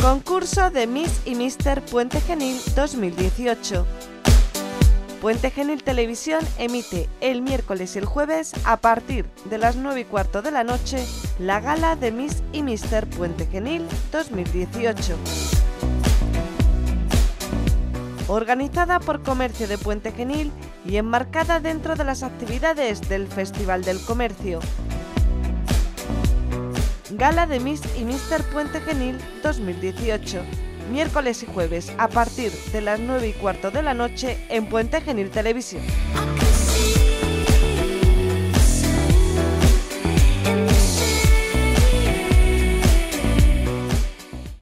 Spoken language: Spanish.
Concurso de Miss y Míster Puente Genil 2018. Puente Genil Televisión emite el miércoles y el jueves a partir de las 9:15 de la noche la gala de Miss y Míster Puente Genil 2018. Organizada por Comercio de Puente Genil y enmarcada dentro de las actividades del Festival del Comercio. Gala de Miss y Míster Puente Genil 2018. Miércoles y jueves a partir de las 9:15 de la noche en Puente Genil Televisión.